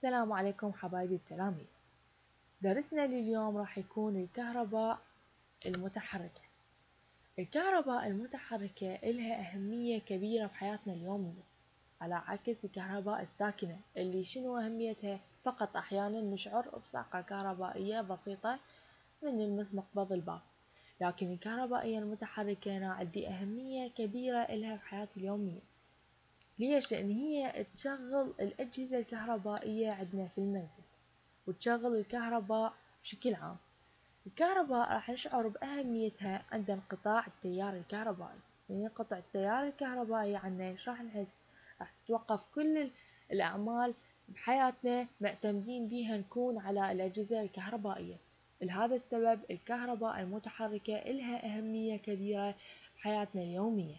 السلام عليكم حبايبي التلاميذ. درسنا لليوم راح يكون الكهرباء المتحركة. الكهرباء المتحركة إلها أهمية كبيرة بحياتنا اليومية، على عكس الكهرباء الساكنة اللي شنو أهميتها؟ فقط أحيانا نشعر بصعقة كهربائية بسيطة من نلمس مقبض الباب. لكن الكهربائية المتحركة أنا عندي أهمية كبيرة إلها بحياتي اليومية. ليش؟ لأن هي تشغل الأجهزة الكهربائية عندنا في المنزل، وتشغل الكهرباء بشكل عام. الكهرباء راح نشعر بأهميتها عند انقطاع التيار الكهربائي. من ينقطع التيار الكهربائي عنا ايش راح نحس؟ راح تتوقف كل الأعمال بحياتنا، معتمدين بيها نكون على الأجهزة الكهربائية. لهذا السبب الكهرباء المتحركة إلها أهمية كبيرة بحياتنا اليومية.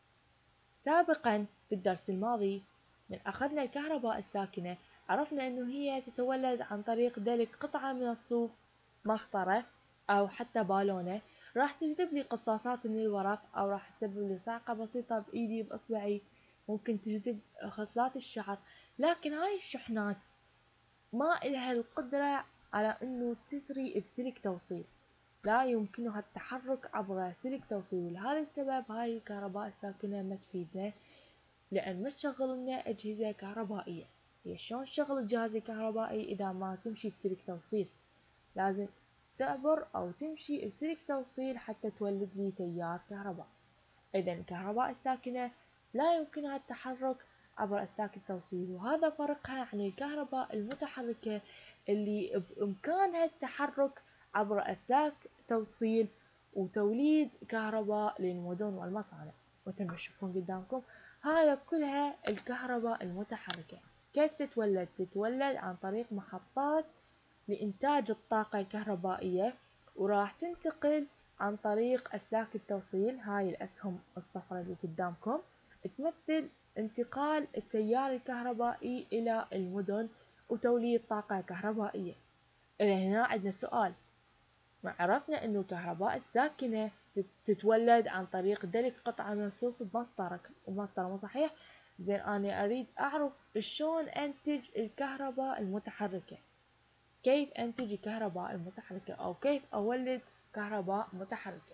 سابقا بالدرس الماضي من أخذنا الكهرباء الساكنة، عرفنا أنه هي تتولد عن طريق دلك قطعة من الصوف، مسطرة أو حتى بالونة، راح تجذب لي قصاصات من الورق، أو راح تسبب لي صعقة بسيطة بإيدي بإصبعي، ممكن تجذب خصلات الشعر. لكن هاي الشحنات ما إلها القدرة على أنه تسري بسلك توصيل، لا يمكنها التحرك عبر سلك توصيل. لهذا السبب هاي الكهرباء الساكنة ما تفيدنا، لأن ما تشغل لنا أجهزة كهربائية. هي شلون تشغل الجهاز الكهربائي إذا ما تمشي بسلك توصيل؟ لازم تعبر أو تمشي بسلك توصيل حتى تولد لي تيار كهرباء. إذا الكهرباء الساكنة لا يمكنها التحرك عبر أسلاك التوصيل، وهذا فرقها عن الكهرباء المتحركة اللي بإمكانها التحرك عبر أسلاك توصيل وتوليد كهرباء للمدن والمصانع. مثل ما تشوفون قدامكم هاي كلها الكهرباء المتحركة. كيف تتولد؟ تتولد عن طريق محطات لإنتاج الطاقة الكهربائية، وراح تنتقل عن طريق أسلاك التوصيل. هاي الأسهم الصفراء اللي قدامكم تمثل انتقال التيار الكهربائي إلى المدن وتوليد طاقة كهربائية. إذا هنا عندنا سؤال، ما عرفنا أنه الكهرباء الساكنة تتولد عن طريق دلك قطعة من الصوف بمسطرة، مو صحيح؟ زين، أنا أريد أعرف شلون أنتج الكهرباء المتحركة. كيف أنتج الكهرباء المتحركة أو كيف أولد كهرباء متحركة؟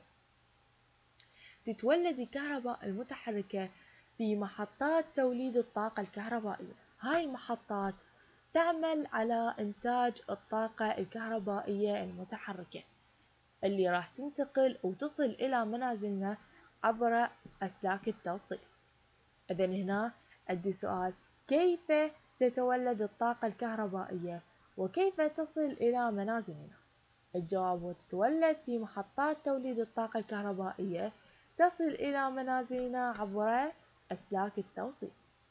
تتولد الكهرباء المتحركة في محطات توليد الطاقة الكهربائية. هاي المحطات تعمل على إنتاج الطاقة الكهربائية المتحركة اللي راح تنتقل وتصل إلى منازلنا عبر أسلاك التوصيل. إذن هنا عندي سؤال، كيف تتولد الطاقة الكهربائية وكيف تصل إلى منازلنا؟ الجواب هو تتولد في محطات توليد الطاقة الكهربائية، تصل إلى منازلنا عبر أسلاك التوصيل.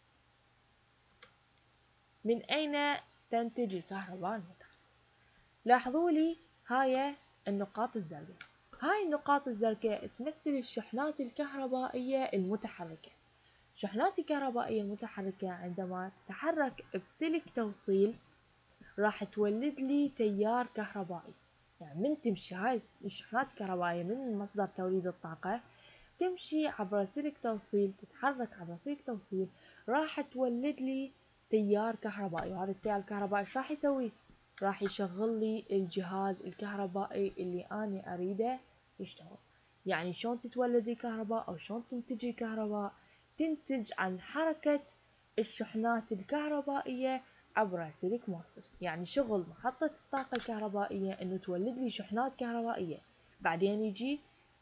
من أين تنتج الكهرباء المتحركة؟ لاحظوا لي هاي النقاط الزرقاء. هاي النقاط الزرقاء تمثل الشحنات الكهربائية المتحركة. الشحنات الكهربائية المتحركة عندما تتحرك بسلك توصيل راح تولد لي تيار كهربائي. يعني من تمشي هاي الشحنات الكهربائية من مصدر توليد الطاقة، تمشي عبر سلك توصيل، تتحرك عبر سلك توصيل، راح تولد لي تيار كهربائي. وهذا التيار الكهربائي ايش راح يسوي؟ راح يشغل لي الجهاز الكهربائي اللي أنا أريده يشتغل. يعني شلون تتولد الكهرباء أو شلون تنتج الكهرباء؟ تنتج عن حركة الشحنات الكهربائية عبر سلك موصل. يعني شغل محطة الطاقة الكهربائية إنه تولد لي شحنات كهربائية، بعدين يجي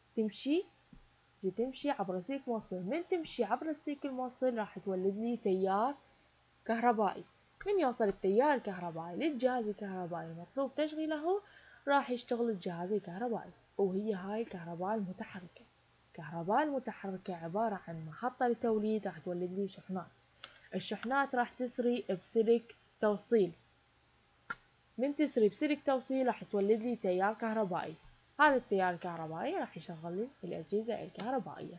تمشي عبر سلك موصل. من تمشي عبر السلك الموصل راح تولد لي تيار كهربائي. من يوصل التيار الكهربائي للجهاز الكهربائي المطلوب تشغيله، راح يشتغل الجهاز الكهربائي، وهي هاي الكهرباء المتحركة. الكهرباء المتحركة عبارة عن محطة لتوليد راح تولد لي شحنات. الشحنات راح تسري بسلك توصيل، من تسري بسلك توصيل راح تولد لي تيار كهربائي. هذا التيار الكهربائي راح يشغل لي الأجهزة الكهربائية.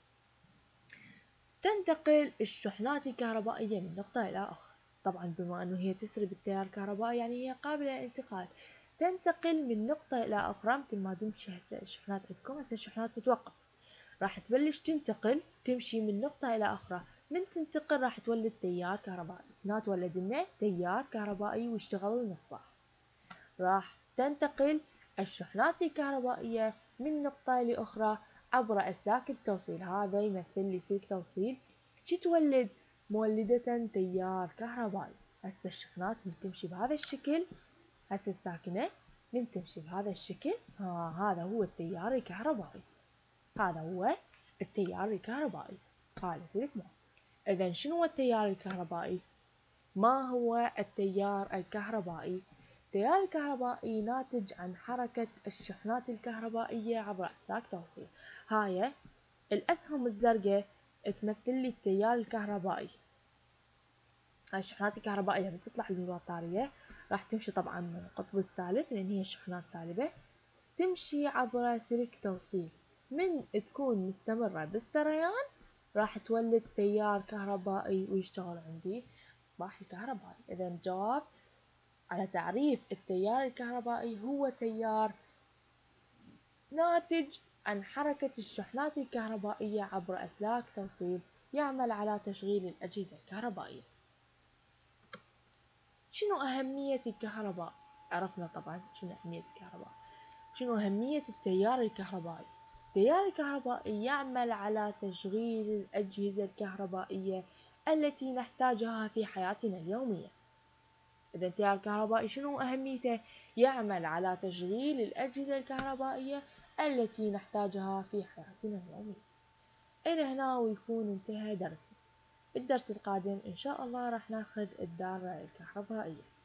تنتقل الشحنات الكهربائية من نقطة إلى أخرى. طبعا بما أنه هي تسري بالتيار الكهربائي يعني هي قابلة للانتقال. تنتقل من نقطة إلى أخرى، مثل ما تمشي هسه الشحنات عندكم. هسه الشحنات متوقفة، راح تبلش تنتقل، تمشي من نقطة إلى أخرى، من تنتقل راح تولد تيار كهربائي. هنا تولد لنا تيار كهربائي واشتغل المصباح. راح تنتقل الشحنات الكهربائية من نقطة لأخرى عبر أسلاك التوصيل. هذا يمثل لي سلك توصيل. شي تولد؟ مولدة تيار كهربائي. هسه الشحنات من تمشي بهذا الشكل، هسه الساكنة من تمشي بهذا الشكل. هذا هو التيار الكهربائي. هذا هو التيار الكهربائي. هذا سلك موصل. إذا شنو هو التيار الكهربائي؟ ما هو التيار الكهربائي؟ التيار الكهربائي ناتج عن حركة الشحنات الكهربائية عبر أسلاك توصيل. هاي الأسهم الزرقاء تمثل لي التيار الكهربائي. هاي الشحنات الكهربائية اللي تطلع من البطارية راح تمشي طبعا من القطب السالب لأن هي شحنات سالبة، تمشي عبر سلك توصيل. من تكون مستمرة بالسريان راح تولد تيار كهربائي ويشتغل عندي مصباح الكهربائي. إذا الجواب على تعريف التيار الكهربائي هو تيار ناتج عن حركة الشحنات الكهربائية عبر أسلاك توصيل يعمل على تشغيل الأجهزة الكهربائية. شنو أهمية الكهرباء؟ عرفنا طبعا شنو أهمية الكهرباء. شنو أهمية التيار الكهربائي؟ التيار الكهربائي يعمل على تشغيل الأجهزة الكهربائية التي نحتاجها في حياتنا اليومية. إذا التيار الكهربائي شنو أهميته؟ يعمل على تشغيل الأجهزة الكهربائية التي نحتاجها في حياتنا اليومية. إلى هنا ويكون انتهى درسنا. بالدرس القادم إن شاء الله راح ناخذ الدارة الكهربائية.